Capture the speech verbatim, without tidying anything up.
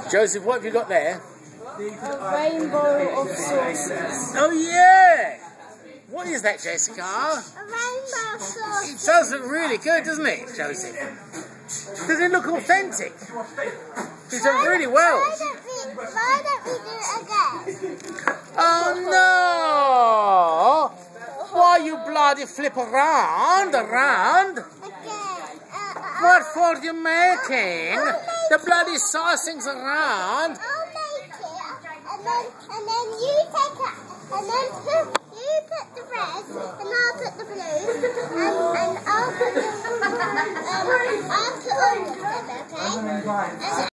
Joseph, what have you got there? A rainbow of sauces. Oh yeah! What is that, Jessica? A rainbow of sauces. It does look really good, doesn't it, Joseph? Does it look authentic? It's done really well. Why don't we, why don't we do it again? Oh no! Why you bloody flip around, around? Again. Uh, uh, What for you making? The bloody saucings around. I'll make it, and then and then you take it, and then put, you put the red, and I'll put the blue, and, and I'll put the um, I'll put all of them, okay? And